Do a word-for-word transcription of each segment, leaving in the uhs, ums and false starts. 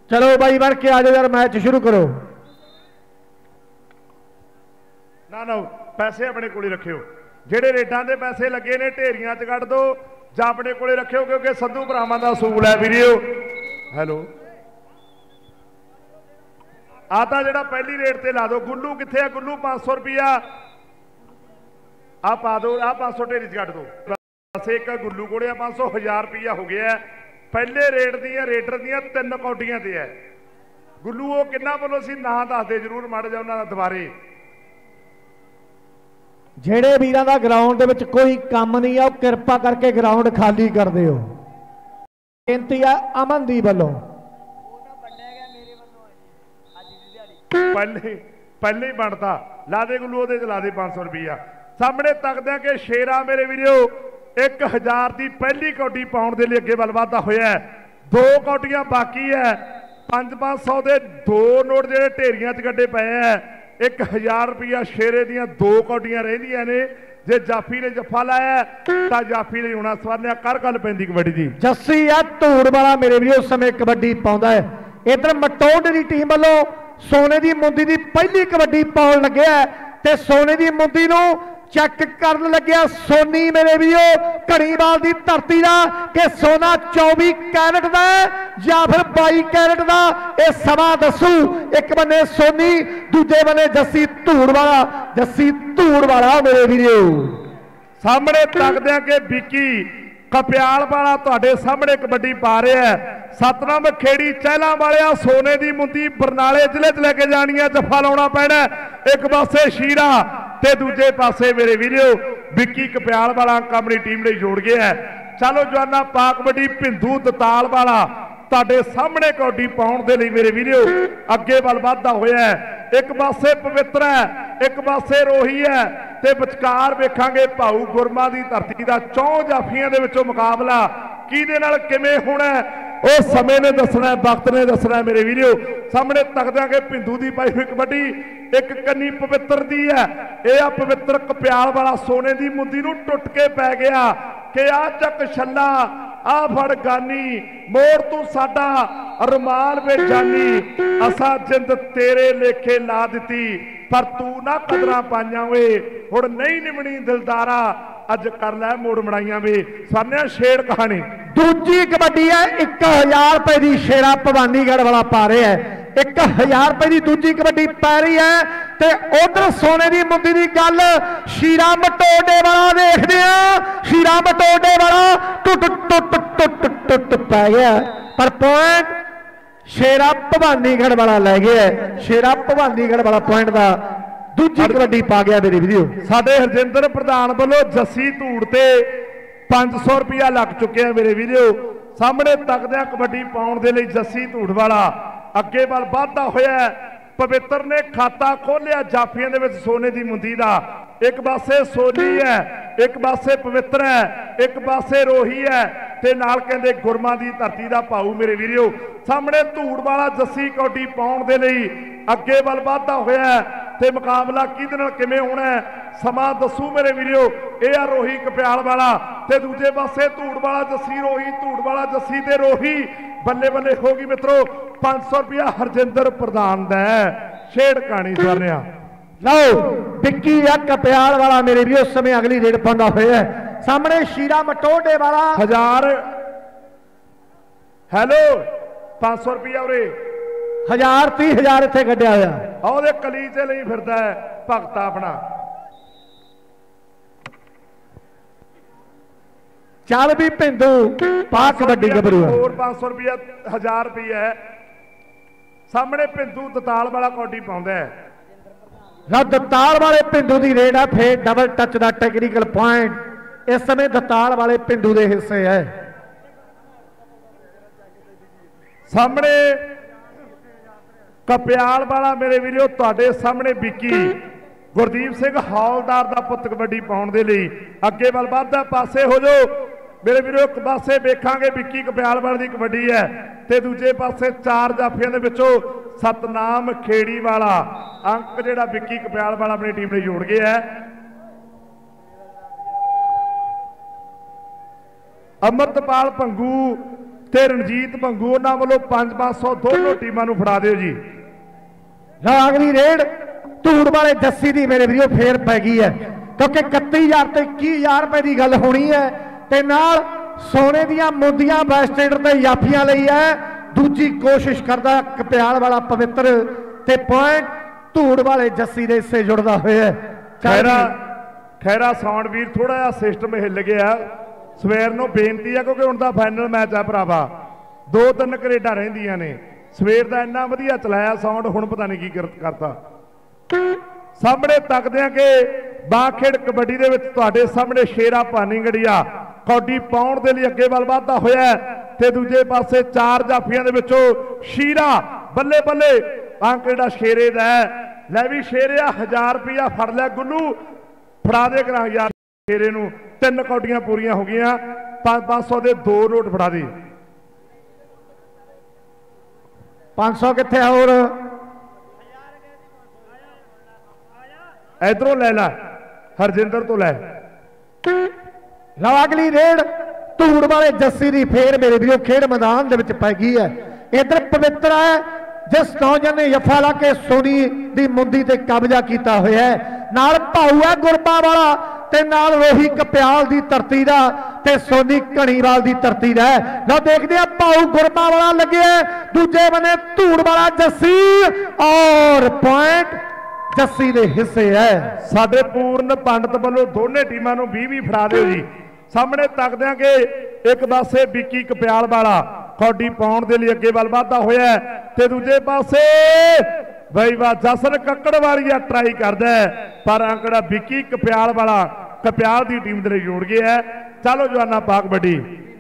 चलो भाई बढ़ के आ जाओ यार, मैच शुरू करो। ना ना पैसे अपने को रखियो, जेडे रेटां दे पैसे लगे ने ढेरियां च कट दो जां अपने को रखियो, क्योंकि संधू भरावां दा असूल है वीडियो। हैलो आता जेड़ा पहली रेट ते ला दो। गुल्लू कित्थे है? गुल्लू पाँच सौ रुपया आ पा दो, आ पाँच सौ ढेरी च कट दो। बस एक गुल्लू कोल पाँच सौ हज़ार रुपया हो गया। पहले रेट दियां रेटर दियां तीन कौटियां ते है। गुल्लू वो किन्ना बोलो सी ना दस दे जरूर माड़ जा उन्हां दा दुबारे। जेड़े वीरां दा ग्राउंड दे विच कोई काम नहीं है, कृपा करके ग्राउंड खाली कर दिओ। बेनती है अमनदीप वालों। पहले पहले ही बनता ला दे गुल्लू, ओहदे च ला दे पाँच सौ रुपया। सामने तकदे कि शेरा मेरे वीडियो एक हज़ार की पहली कौटी पाउण दे लई अगे वल वाधा होया है। दो कौटियां बाकी है। पाँच पाँच सौ के दो नोट जिहड़े ढेरियां च कड्डे पे है। एक हज़ार रुपया शेरे दियां दो कौटियां रहिंदियां ने। जे जाफी ने जफा लाया तो जाफी ने होना सवालिया कर गल पैंदी कबड्डी दी। जस्सी है धूड़ वाला मेरे वीडियो उस समय कबड्डी पाउंदा है। इधर मटोंड की टीम वालों सोने की मुंदी की पहली कबड्डी पाउण लग्या है ते सोने की मुंदी नूं चेक करन लग्या सोनी मेरे वीडियो घड़ीवाल की धरती का कि सोना चौबीस कैरेट का या फिर बाई कैरेट का, यह समा दसू। एक बने सोनी, दूजे बने जस्सी धूड़ वाला। जस्सी धूड़ वाला मेरे वीडियो सामने तकदे कि बिकी कप्याल वाला तुहाडे सामने कबड्डी पा रहा है। सतनाम खेड़ी चहला वालिया सोने की मुंदी बरनाले जिले च लेके जानी है, जफा लाउणा पैना। एक पासे शीरा ते दूजे पासे मेरे वीडियो बिक्की कप्याल वाला अपनी टीम ने जोड़ गया है। चलो जवाना पा कबड्डी भिंदू दताल वाला तुहाडे सामने कौडी पाउण दे लई मेरे वीडियो अगे वल वाधा होया है। एक पासे पवित्र है, एक पासे रोही है ते विचकार वेखांगे भाऊ गुरमा की धरती का चौं जाफियां दे विचों मुकाबला किहदे नाल किवें होना है वो समय ने दसना, वक्त ने दसना मेरे वीडियो। सामने तकदे कि भिंदू की पाई हुई कबड्डी एक कन्नी पवित्र दी है। यह पवित्र कप्याल वाला सोने की मुंदी नूं टुट के पै गया कि आ चक छला आ फड़ गानी मोड़ तू साडा रुमाल वे जानी। असा जिंद तेरे लेखे ला दिती पर तू ना कदरां पाइयां वे, हुण नहीं निमणी दिलदारा अज कर लै मोड़ मड़ाइयां वे। सामने शेर कहानी दूजी कबड्डी है। एक हजार रुपए की शेरा भवानीगढ़ वाला पा रहे है। एक हजार रुपए की दूजी कबड्डी पै रही है ते उधर सोने की मुंदी की गल शीरा मटोडे वाला देखते हैं। शीरा मटोडे वाला टुट टुट टुट टुट पै गया पर पॉइंट शेरा भवानीगढ़ वाला लै गया। शेरा भवानीगढ़ वाला पॉइंट का दूजी कबड्डी पा गया मेरी वीडियो। साडे हरजिंदर प्रधान वालों जस्सी धूड़ ते पांच सौ रुपया लग चुके हैं मेरे वीडियो। सामने तकदे कबड्डी पाउण दे लई जस्सी धूड़ वाला अगे वल वाधा होया। पवित्र ने खाता खोलिया जाफियां दे विच सोने की मुंदी का। एक पासे सोनी है, एक पासे पवित्र है, एक पासे रोही है ते नाल कहंदे गुरमा की धरती का भाऊ मेरे वीडियो। सामने धूड़ वाला जस्सी कौडी पाउण दे लई अगे वल वाधा होया ते मुकाबला किहदे नाल किवें होना है समा दसू मेरे वीडियो। यह आ रोही कप्याल वाला ते दूजे पासे धूड़ वाला जस्सी रोही, धूड़ वाला जस्सी ते रोही। बल्ले बल्ले होगी मित्रों। पांच सौ रुपया हरजिंदर प्रधान दा छेड़ कहानी सुनिया। लो बिक्की या कप्याल वाला मेरे भी उस समय अगली रेड पांदा होया है। सामने शीरा मटोडे वाला हजार। हेलो पांच सौ रुपया उरे हजार तीह हजार इत्थे कड्ढिया होया। ਉਹਦੇ कलीचे ਲਈ ਫਿਰਦਾ है भगता अपना। चल भी भिंदू पा कबड्डी गबरू और पांच सौ रुपया हजार रुपया है। सामने भिंदू दताल वाला कौडी पाउंदा है। दताल वाले भिंदू की रेड है। फिर डबल टच का टेक्निकल पॉइंट इस समय दताल वाले भिंदू के हिस्से है। सामने कप्याल वाला मेरे वीडियो तुहाडे सामने बिकी गुरदीप सिंह हौलदार का पुत कबड्डी पाउण दे लई अगे वल वाधा पासे हो जाओ मेरे वीडियो। एक पासे वेखांगे बिक्की कप्याल वाले की कबड्डी है ते दूजे पासे चार जाफियां दे विचों सतनाम खेड़ी वाला अंक जिहड़ा बिक्की कप्याल वाला अपनी टीम ने जोड़ गया है। अमृतपाल भंगू ਤੇ ਰਣਜੀਤ ਭੰਗੂ ਉਹਨਾਂ ਵੱਲੋਂ ਪੰਜ ਪੰਜ ਸੌ ਦੋਨੋਂ ਟੀਮਾਂ ਨੂੰ ਫੜਾ ਦਿਓ ਜੀ। ਲਓ ਅਗਲੀ ਰੇਡ ਧੂੜ ਵਾਲੇ ਜੱਸੀ ਦੀ ਮੇਰੇ ਵੀਰੋ ਫੇਰ ਪੈ ਗਈ ਹੈ, ਕਿਉਂਕਿ ਇਕੱਤੀ ਹਜ਼ਾਰ ਤੇ ਇੱਕੀ ਹਜ਼ਾਰ ਰੁਪਏ ਦੀ ਗੱਲ ਹੋਣੀ ਹੈ ਤੇ ਨਾਲ ਸੋਨੇ ਦੀਆਂ ਮੁੰਦੀਆਂ ਵੈਸਟੇਡ ਤੇ ਯਾਫੀਆਂ ਲਈ ਹੈ। ਦੂਜੀ ਕੋਸ਼ਿਸ਼ ਕਰਦਾ ਕਪਿਆਲ ਵਾਲਾ ਪਵਿੱਤਰ ਤੇ ਪੁਆਇੰਟ ਧੂੜ ਵਾਲੇ ਜੱਸੀ ਦੇ ਹਿੱਸੇ ਜੁੜਦਾ ਹੋਇਆ। ਖੈਰਾ ਖੈਰਾ ਸਾਊਂਡ ਵੀਰ ਥੋੜਾ ਜਿਹਾ ਸਿਸਟਮ ਹਿੱਲ ਗਿਆ, ਸਵੇਰ ਨੂੰ ਬੇਨਤੀ ਹੈ ਕਿਉਂਕਿ ਹੁਣ ਦਾ ਫਾਈਨਲ ਮੈਚ ਆ ਭਰਾਵਾ, ਦੋ ਤਿੰਨ ਕਰੇਡਾਂ ਰਹਿੰਦੀਆਂ ਨੇ। ਸਵੇਰ ਦਾ ਇੰਨਾ ਵਧੀਆ ਚਲਾਇਆ ਸਾਊਂਡ, ਹੁਣ ਪਤਾ ਨਹੀਂ ਕੀ ਕਰਤਾ। ਸਾਹਮਣੇ ਤੱਕਦੇ ਆ ਕਿ ਬਾਖੇੜ ਕਬੱਡੀ ਦੇ ਵਿੱਚ ਤੁਹਾਡੇ ਸਾਹਮਣੇ ਸ਼ੇਰਾ ਭਾਨੀਗੜੀਆ ਕੌਡੀ ਪਾਉਣ ਦੇ ਲਈ ਅੱਗੇ ਵੱਲ ਵਧਦਾ ਹੋਇਆ ਤੇ ਦੂਜੇ ਪਾਸੇ ਚਾਰ ਜਾਫੀਆਂ ਦੇ ਵਿੱਚੋਂ ਸ਼ੀਰਾ ਬੱਲੇ ਬੱਲੇ ਅੰਕ ਜਿਹੜਾ ਸ਼ੇਰੇ ਦਾ ਲੈ ਵੀ ਸ਼ੇਰਿਆ ਹਜ਼ਾਰ ਰੁਪਇਆ ਫੜ ਲਿਆ ਗੁੱਲੂ, ਫੜਾ ਦੇ ਕਰਾਂ ਯਾਰ ਸ਼ੇਰੇ ਨੂੰ। ਤਿੰਨ ਕੌਡੀਆਂ ਪੂਰੀਆਂ ਹੋ ਗਈਆਂ, ਪੰਜ ਪੰਜ ਸੌ ਦੇ ਦੋ ਨੋਟ ਫੜਾ ਦੇ। ਪੰਜ ਸੌ ਕਿੱਥੇ ਹੋਰ ਇਧਰੋਂ ਲੈ ਲੈ, ਹਰਜਿੰਦਰ ਤੋਂ ਲੈ। ਲਓ ਅਗਲੀ ਰੇਡ ਧੂੜ ਵਾਲੇ ਜੱਸੀ ਦੀ ਫੇਰ ਮੇਰੇ ਵੀਰੋ ਖੇਡ ਮੈਦਾਨ ਦੇ ਵਿੱਚ ਪੈ ਗਈ ਹੈ। ਇਧਰ ਪਵਿੱਤਰ ਹੈ ਜਿਸ ਨੌਜਵਾਨ ਨੇ ਜੱਫਾ ਲਾ ਕੇ ਸੋਨੀ ਦੀ ਮੁੰਦੀ ਤੇ ਕਬਜ਼ਾ ਕੀਤਾ ਹੋਇਆ ਹੈ। ਨਾਲ ਭਾਊ ਹੈ ਗੁਰਬਾ ਵਾਲਾ ਤੇ ਨਾਲ ਰੋਹੀ ਕਪਿਆਲ ਦੀ ਧਰਤੀ ਦਾ ਤੇ ਸੋਨੀ ਘਣੀਵਾਲ ਦੀ ਧਰਤੀ ਦਾ। ਲਓ ਦੇਖਦੇ ਆ ਭਾਊ ਗੁਰਬਾ ਵਾਲਾ ਲੱਗਿਆ, ਦੂਜੇ ਬੰਨੇ ਧੂੜ ਵਾਲਾ ਜੱਸੀ ਔਰ ਪੁਆਇੰਟ ਜੱਸੀ ਦੇ ਹਿੱਸੇ ਹੈ। ਸਾਡੇ ਪੂਰਨ ਪੰਡਤ ਵੱਲੋਂ ਦੋਨੇ ਟੀਮਾਂ ਨੂੰ ਵੀਹ ਵੀਹ ਫੜਾ ਦਿਓ ਜੀ। ਸਾਹਮਣੇ ਤੱਕਦੇ ਆ ਕਿ ਇੱਕ ਪਾਸੇ ਵਿੱਕੀ ਕਪਿਆਲ ਵਾਲਾ ਕੌਡੀ ਪਾਉਣ ਦੇ ਲਈ ਅੱਗੇ ਵੱਲ ਵਧਦਾ ਹੋਇਆ ਤੇ ਦੂਜੇ ਪਾਸੇ ਬਈ ਵਾ ਜਸਨ ਕੱਕੜ ਵਾਲੀਆ ਟਰਾਈ ਕਰਦਾ ਪਰ ਅੰਕੜਾ ਵਿੱਕੀ ਕਪਿਆਲ ਵਾਲਾ ਕਪਿਆਲ ਦੀ ਟੀਮ ਦੇ ਲਈ ਜੋੜ ਗਿਆ। ਚਲੋ ਜਵਾਨਾ ਪਾ ਕਬੱਡੀ।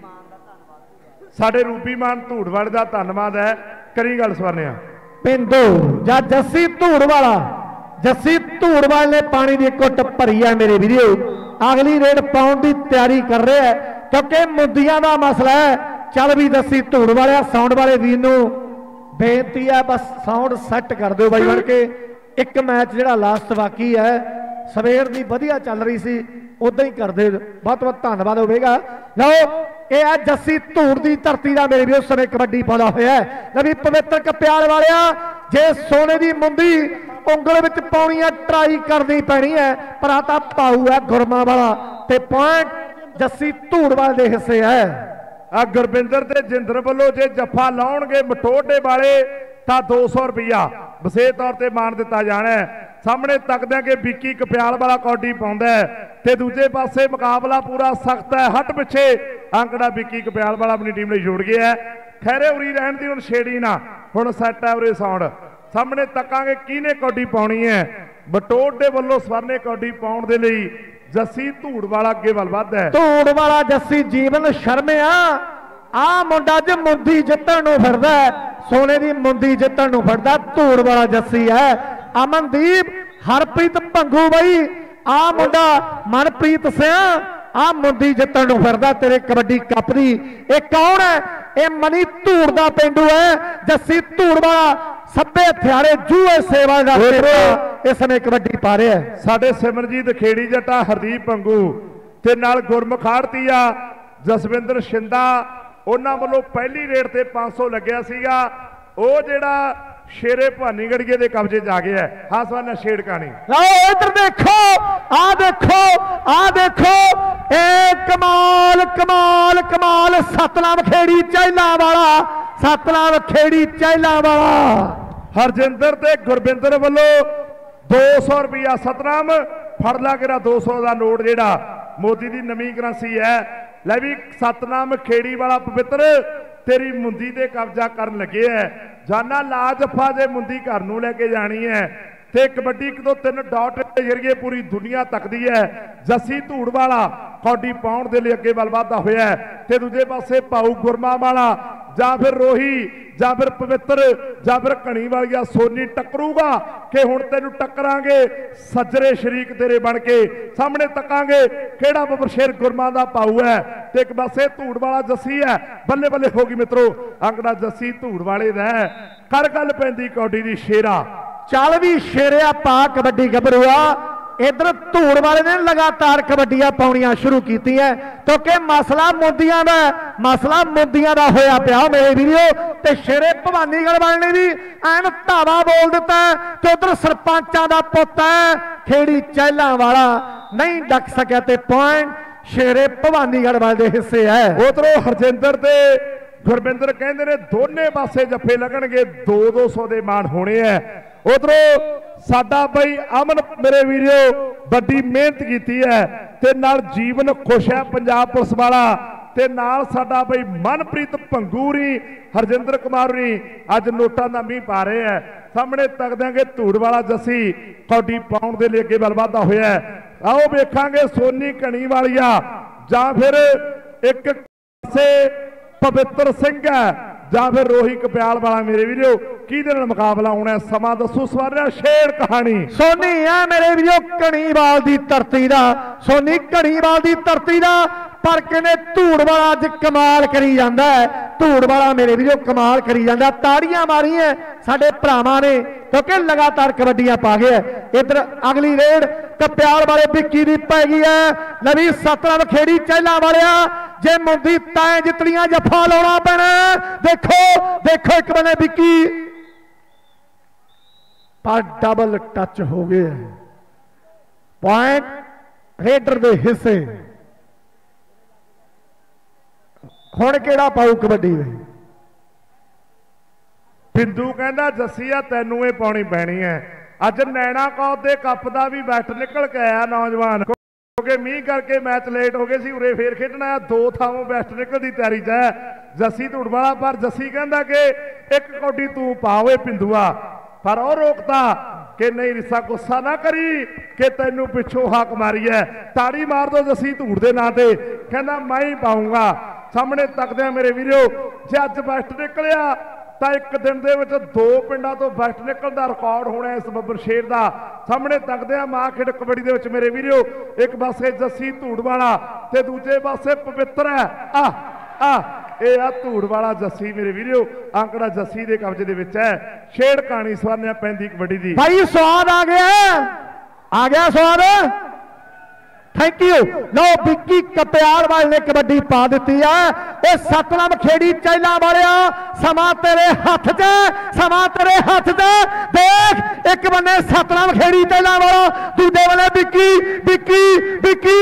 ਸਾਡੇ ਰੂਪੀ ਮਾਨ ਧੂੜ ਵਾਲੇ ਦਾ ਧੰਨਵਾਦ ਹੈ, ਕਰੀ ਗੱਲ ਸਵਰਨਿਆ ਪਿੰਦੂ ਜਾਂ ਜੱਸੀ ਧੂੜ ਵਾਲਾ ਜੱਸੀ ਧੂੜ ਵਾਲੇ ਨੇ ਪਾਣੀ ਦੀ ਘੁੱਟ ਭਰੀ ਹੈ ਮੇਰੇ ਵੀਰੋ। ਅਗਲੀ ਰੇਡ ਪਾਉਣ ਦੀ ਤਿਆਰੀ ਕਰ ਰਿਹਾ ਹੈ ਕਿਉਂਕਿ ਮੁੱਦੀਆਂ ਦਾ ਮਸਲਾ ਹੈ। ਚੱਲ ਵੀ ਜੱਸੀ ਧੂੜ ਵਾਲਿਆ ਸਾਊਂਡ ਵਾਲੇ ਵੀਰ ਨੂੰ ਬੇਨਤੀ ਹੈ ਬਸ ਸਾਊਂਡ ਸੈੱਟ ਕਰ ਦਿਓ ਬਾਈ ਬਣ ਕੇ। ਇੱਕ ਮੈਚ ਜਿਹੜਾ ਲਾਸਟ ਬਾਕੀ ਹੈ ਸਵੇਰ ਦੀ ਵਧੀਆ ਚੱਲ ਰਹੀ ਸੀ ਉਦਾਂ ਹੀ ਕਰ ਦਿਓ, ਬਹੁਤ ਬਹੁਤ ਧੰਨਵਾਦ ਹੋਵੇਗਾ। ਲਓ ਇਹ ਹੈ ਜੱਸੀ ਧੂੜ ਦੀ ਧਰਤੀ ਦਾ ਮੇਰੇ ਵੀਰੋ ਉਸ ਸਮੇਂ ਕਬੱਡੀ ਪਾਉਂਦਾ ਹੋਇਆ ਹੈ। ਨਵੀਂ ਪਵਿੱਤਰ ਕਪਿਆਲ ਵਾਲਿਆ ਜੇ ਸੋਨੇ ਦੀ ਮੁੰਦੀ ਉਂਗਲ ਵਿੱਚ ਪਾਉਣੀ ਹੈ ਟਰਾਈ ਕਰਨੀ ਪੈਣੀ ਹੈ, ਪਰ ਆ ਤਾਂ ਭਾਊ ਹੈ ਗੁਰਮਾ ਵਾਲਾ ਤੇ ਪੁਆਇੰਟ ਜੱਸੀ ਧੂੜ ਵਾਲੇ ਦੇ ਹਿੱਸੇ ਹੈ। ਆ ਗੁਰਵਿੰਦਰ ਤੇ ਜਿੰਦਰ ਵੱਲੋਂ ਜੇ ਜੱਫਾ ਲਾਉਣਗੇ ਮਟੋਡੇ ਵਾਲੇ ਤਾਂ ਦੋ ਸੌ ਰੁਪਇਆ ਵਿਸ਼ੇਸ਼ ਤੌਰ ਤੇ ਮਾਨ ਦਿੱਤਾ ਜਾਣਾ ਹੈ। ਸਾਹਮਣੇ ਤੱਕਦੇ ਆ ਕਿ ਵਿੱਕੀ ਕਪਿਆਲ ਵਾਲਾ ਕੌਡੀ ਪਾਉਂਦਾ ਤੇ ਦੂਜੇ ਪਾਸੇ ਮੁਕਾਬਲਾ ਪੂਰਾ ਸਖਤ ਹੈ। ਹੱਟ ਪਿੱਛੇ ਅੰਕੜਾ ਵਿੱਕੀ ਕਪਿਆਲ ਵਾਲਾ ਆਪਣੀ ਟੀਮ ਲਈ ਜੋੜ ਗਿਆ। ਖੈਰੇ ਉਰੀ ਰਹਿਣ ਦੀ ਹੁਣ ਛੇੜੀ ਨਾ, ਹੁਣ ਸੈੱਟ ਹੈ ਉਰੇ ਸਾਊਂਡ। ਸਾਹਮਣੇ ਤੱਕਾਂਗੇ ਕਿਹਨੇ ਕੌਡੀ ਪਾਉਣੀ ਹੈ। ਬਟੋੜ ਦੇ ਵੱਲੋਂ ਸਵਰਨੇ ਕੌਡੀ ਪਾਉਣ ਦੇ ਲਈ ਜੱਸੀ ਧੂੜ ਵਾਲਾ ਅੱਗੇ ਵੱਲ ਵੱਧਦਾ ਹੈ। ਧੂੜ ਵਾਲਾ ਜੱਸੀ ਜੀਵਨ ਸ਼ਰਮਿਆ ਆ ਮੁੰਡਾ ਅੱਜ ਮੁੰਦੀ ਜਿੱਤਣ ਨੂੰ ਫਿਰਦਾ, ਸੋਨੇ ਦੀ ਮੁੰਦੀ ਜਿੱਤਣ ਨੂੰ ਫਿਰਦਾ ਧੂੜ ਵਾਲਾ ਜੱਸੀ ਹੈ। ਅਮਨਦੀਪ ਹਰਪ੍ਰੀਤ ਭੰਗੂ ਬਈ ਆ ਮੁੰਡਾ ਮਨਪ੍ਰੀਤ ਸਿਆ ਆ ਮੁੰਦੀ ਜਿੱਤਣ ਨੂੰ ਫਿਰਦਾ ਤੇਰੇ ਕਬੱਡੀ ਕੱਪ ਦੀ। ਇਹ ਕੌਣ ਹੈ? ਇਹ ਮਨੀ ਧੂੜ ਦਾ ਪਿੰਡੂ ਹੈ ਜੱਸੀ ਧੂੜ ਵਾਲਾ ਸੱਬੇ ਹਥਿਆਰੇ ਜੂਏ ਸੇਵਾ ਦਾ ਇਸ ਸਮੇਂ ਕਬੱਡੀ ਪਾ ਰਿਹਾ ਹੈ। ਸਾਡੇ ਸਿਮਰਜੀਤ ਖੇੜੀ ਜੱਟਾ ਹਰਦੀਪ ਭੰਗੂ ਤੇ ਨਾਲ ਗੁਰਮੁਖ ਆੜਤੀਆ ਜਸਵਿੰਦਰ ਸ਼ਿੰਦਾ ਉਹਨਾਂ ਵੱਲੋਂ ਪਹਿਲੀ ਰੇਡ ਤੇ ਪੰਜ ਸੌ ਲੱਗਿਆ ਸੀਗਾ, ਉਹ ਜਿਹੜਾ ਸ਼ੇਰੇ ਭਾਨੀਗੜੀਏ ਦੇ ਕਬਜ਼ੇ ਚ ਆ ਗਿਆ ਹੈ। ਹਾਂ ਸਵਾਨਾ ਛੇੜ ਕਾਣੀ ਲਓ ਇੱਧਰ ਦੇਖੋ ਆ ਦੇਖੋ ਆ ਦੇਖੋ ਇਹ ਕਮਾਲ ਕਮਾਲ ਕਮਾਲ ਸਤਨਾਮ ਖੇੜੀ ਚਹਿਲਾ ਵਾਲਾ ਸਤਨਾਮ ਖੇੜੀ ਚਹਿਲਾ ਵਾਲਾ ਹਰਜਿੰਦਰ ਤੇ ਗੁਰਵਿੰਦਰ ਵੱਲੋਂ ਦੋ ਸੌ ਰੁਪਇਆ ਸਤਨਾਮ ਫੜ ਲਾ ਕੇ ਦੋ ਸੌ ਦਾ ਨੋਟ ਜਿਹੜਾ ਮੋਦੀ ਦੀ ਨਵੀਂ ਕਰੰਸੀ ਹੈ। ਲੈ ਵੀ ਸਤਨਾਮ ਖੇੜੀ ਵਾਲਾ ਪਵਿੱਤਰ ਤੇਰੀ ਮੁੰਦੀ ਤੇ ਕਬਜ਼ਾ ਕਰਨ ਲੱਗੇ ਹੈ। ਜਾਨਾ ਲਾਜਫਾ ਜੇ ਮੁੰਦੀ ਘਰ ਨੂੰ ਲੈ ਕੇ ਜਾਣੀ ਹੈ ਤੇ ਕਬੱਡੀ ਇੱਕ ਤੋਂ ਤਿੰਨ ਡਾਟ ਦੇ ਜਰੀਏ ਪੂਰੀ ਦੁਨੀਆ ਤੱਕਦੀ ਹੈ। ਜੱਸੀ ਧੂੜ ਵਾਲਾ ਕੌਡੀ ਪਾਉਣ ਦੇ ਲਈ ਅੱਗੇ ਵੱਲ ਵਧਦਾ ਹੋਇਆ ਤੇ ਦੂਜੇ ਪਾਸੇ ਭਾਊ ਗੁਰਮਾ ਵਾਲਾ ਜਾਂ ਫਿਰ ਰੋਹੀ ਜਾਂ ਫਿਰ ਪਵਿੱਤਰ ਜਾਂ ਫਿਰ ਘਣੀ ਵਾਲੀਆ ਸੋਨੀ ਟੱਕਰੂਗਾ ਕਿ ਹੁਣ ਤੈਨੂੰ ਟੱਕਰਾਂਗੇ ਸੱਜਰੇ ਸ਼ਰੀਕ ਤੇਰੇ ਬਣ ਕੇ। ਸਾਹਮਣੇ ਤੱਕਾਂਗੇ ਕਿਹੜਾ ਬਬਰਸ਼ੇਰ ਗੁਰਮਾ ਦਾ ਭਾਊ ਹੈ ਤੇ ਇੱਕ ਪਾਸੇ ਧੂੜ ਵਾਲਾ ਜੱਸੀ ਹੈ। ਬੱਲੇ ਬੱਲੇ ਹੋ ਗਈ ਮਿੱਤਰੋ, ਅੰਕੜਾ ਜੱਸੀ ਧੂੜ ਵਾਲੇ ਦਾ ਕਰ ਗੱਲ ਪੈਂਦੀ ਕੌਡੀ ਦੀ ਸ਼ੇਰਾ। ਚੱਲ ਵੀ ਸ਼ੇਰਿਆ ਪਾ ਕਬੱਡੀ ਗੱਭਰੂਆ इधर धूड़ वाले ने लगातार कबड्डियां पाउनियां शुरू की है क्योंकि मसला मुंदियां दा मसला मुंदियां दा होया पिया मेरे वीडियो ते शेरे भवानीगढ़ वाले ने भी एन धावा बोल दिता कि उधर सरपंचा दा पुत है खेड़ी चहला वाला नहीं डक सकिया ते पॉइंट शेरे भवानीगढ़ वाले दे हिस्से है। उधरों हरजिंदर ते गुरबिंदर कहते ने दोने पासे जफे लगणगे दो दो सौ के मान होने है। उधरों साडा बई अमन मेरे वीडियो बड़ी मेहनत की है ते नाल जीवन खुश है पंजाब पुलिस वाला ते नाल साडा बई मनप्रीत भंगूरी हरजिंदर कुमार नी अज नोटां दा मींह पा रहे हैं। सामने तक देंगे धूड़ वाला जस्सी कौडी पाउण दे लिए अगे बल वाधा होया है। आओ वेखांगे सोनी घणी वालिया जां फिर एक पासे पवित्र सिंह है जां फिर रोही कप्याल वाला मेरे वीडियो की मुकाबला होना है समा दसो सवारिया शेर कहानी सोनी है मेरे वीडियो घणीवाल दी धरती दा सोनी घणीवाल दी धरती दा पर कहने धूड़ वाला अज कमाल करी जांदा है धूड़ वाला मेरे वीडियो कमाल करी जांदा ताड़ियां मारियां साडे भरावां ने क्योंकि लगातार कबड्डियां पा गए। इधर अगली रेड कप्याल वाले बिक्की दी पै गई है नवी सतरंग खेड़ी चहला वालिया जे मुंदी तैं जितनियां जफा लाउणा पैना देखो देखो एक बने बिक्की पर डबल टच हो गए पॉइंट रेडर दे हिस्से। हुण केड़ा पाऊ कबड्डी बिंदु कहना जस्सिया तेनू ये पाउणी पैनी है। अज नैना कौर दे कप का भी बैट निकल के आया नौजवान क्योंकि मीह करके मैच लेट हो गए सी उरे फिर खेडना दो थावों बैट निकल की तैयारी च है जस्सी धूड़ वाला पर जस्सी कहता कि एक कौडी तू पावे बिंदुआ पर वह रोकता कि नहीं रिसा गुस्सा ना करी कि तेनू पिछों हाक मारी है ताड़ी मार दो जस्सी धूड़ के नां ते कहना मैं ही पाऊंगा। सामने तकदे मेरे वीडियो जे अज बैट निकलिया तो एक दिन दे विच दो पिंडां तो बैट निकलण दा रिकॉर्ड होना इस बब्बर शेर का। सामने तकदे मां खेड कबड्डी दे विच मेरे वीडियो एक पासे जस्सी धूड़ वाला ते दूजे पासे पवित्र है आ आ ये आ धूड़ वाला जस्सी मेरे वीडियो आंकड़ा जस्सी दे कब्जे दे विच है। शेर कहानी सवारने पैंदी कबड्डी दी भाई स्वाद आ गया आ गया स्वाद थैंक यू। लो बिक्की कप्याल वाले ने कबड्डी पा दी है सतनाम खेड़ी चहला वाले समा तेरे हाथ च समा तेरे हाथ च देख एक बने सतनाम खेड़ी चहला वाला दूजे वाले बिक्की बिक्की बिक्की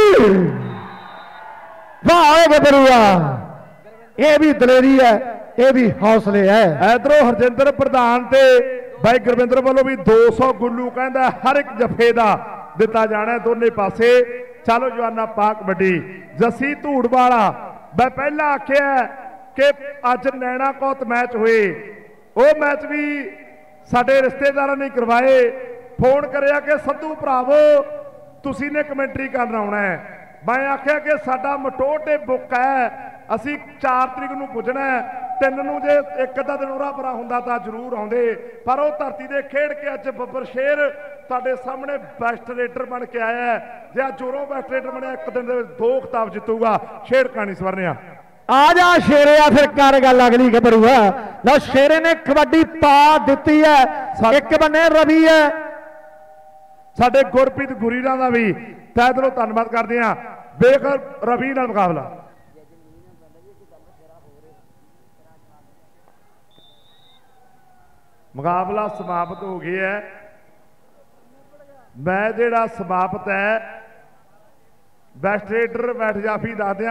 वाह गबरुआ ये भी दलेरी है ये भी हौसले है। इधरों हरजिंदर प्रधान ते भाई गुरविंदर वालों भी दो सौ गुल्लू कहता हर एक जफे का दिता जाना दोनों पासे। चलो जवाना पा कबड्डी जस्सी धूड़ वाला मैं पहला आख्या कि अज नैना कौत मैच हुए वो मैच भी साडे रिश्तेदारों ने करवाए फोन कराया कि संधू भरावो तुसी ने कमेंटरी करना आना है। मैं आख्या कि साडा मटोटे बुक है असी चार तरीक नूं पुजना है तीन नूं जे एक अद्धा दिन उरा परा हुंदा तां जरूर आउंदे पर वो धरती दे खेड के अज बब्बर शेर तुहाडे सामने बेस्ट रेडर बन के आया है जे अज जोरों बेस्ट रेडर बने एक दिन दे दो खिताब जितूगा शेर कहानी सवरने आ जा शेरे आ फिर कर गल अगली गबरूआ लो शेरे ने कबड्डी पा दी है एक बने रवि है साडे गुरप्रीत गुरीरां दा भी तहे दिलों धन्नवाद करदे हां बेख रवि नाल मुकाबला मुकाबला समाप्त हो गया है। मैच जिहड़ा समाप्त है बेस्ट रेडर बैठ जाफी दस